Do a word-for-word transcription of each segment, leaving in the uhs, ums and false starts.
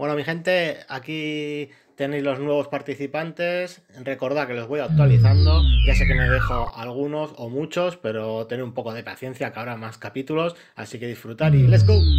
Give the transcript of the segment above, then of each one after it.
Bueno, mi gente, aquí tenéis los nuevos participantes. Recordad que los voy actualizando. Ya sé que me dejo algunos o muchos, pero tened un poco de paciencia que habrá más capítulos. Así que disfrutar y ¡let's go!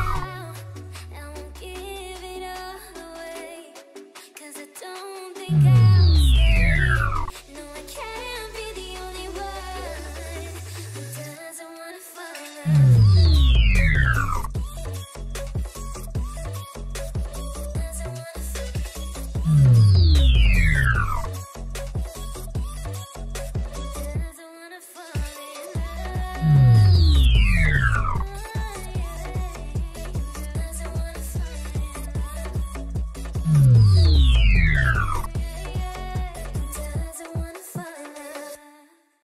Okay.